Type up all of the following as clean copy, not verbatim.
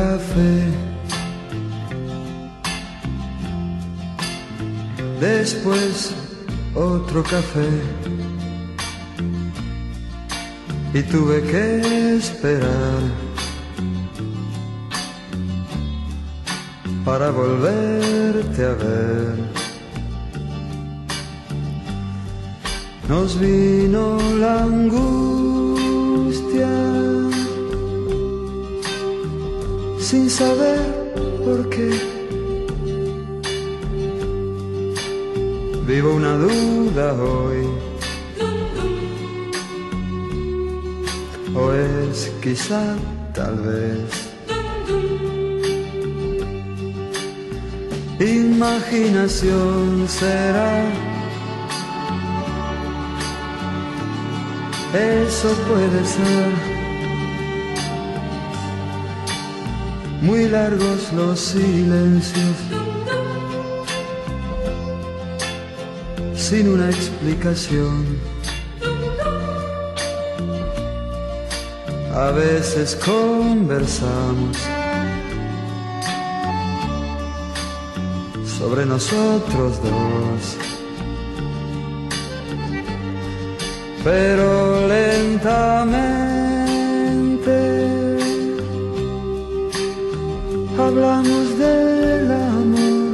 café, después otro café, y tuve que esperar para volverte a ver. Nos vino la angustia sin saber por qué. Vivo una duda hoy, o es quizá tal vez imaginación, será. Eso puede ser. Muy largos los silencios, sin una explicación. A veces conversamos sobre nosotros dos, pero lentamente hablamos del amor,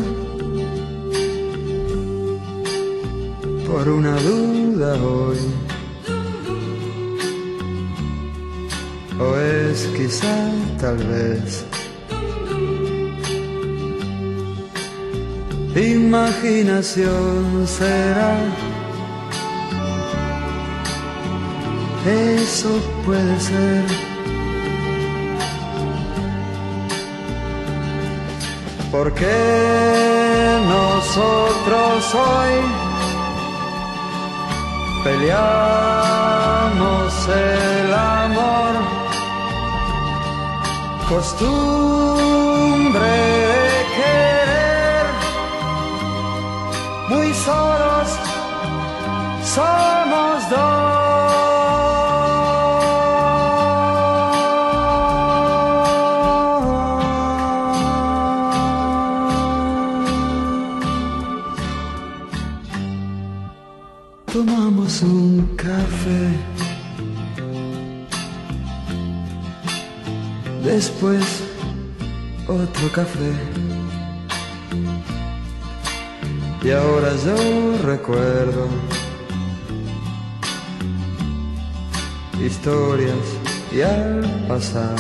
por una duda hoy, o es quizá tal vez imaginación, será. Eso puede ser. ¿Por qué nosotros hoy peleamos el amor? Costumbre de querer, muy solos somos dos. Tomamos un café, después otro café, y ahora yo recuerdo historias y al pasar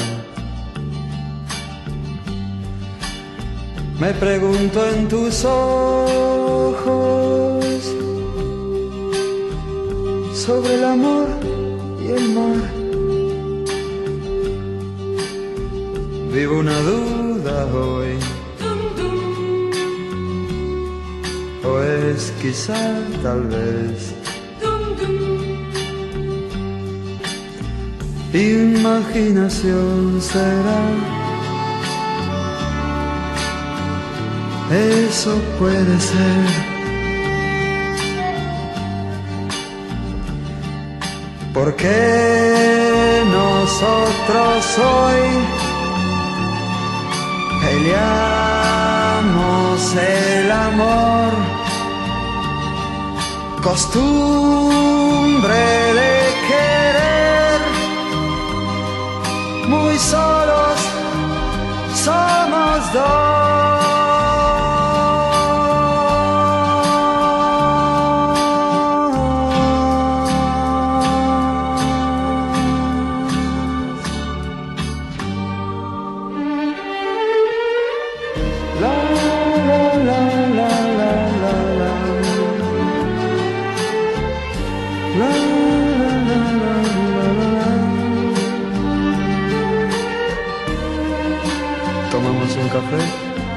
me pregunto en tus ojos sobre el amor y el mar. Vivo una duda hoy, o es quizá tal vez imaginación, será. Eso puede ser. ¿Por qué nosotros hoy peleamos el amor? Costumbre de querer, muy solos somos dos. Tomamos un café,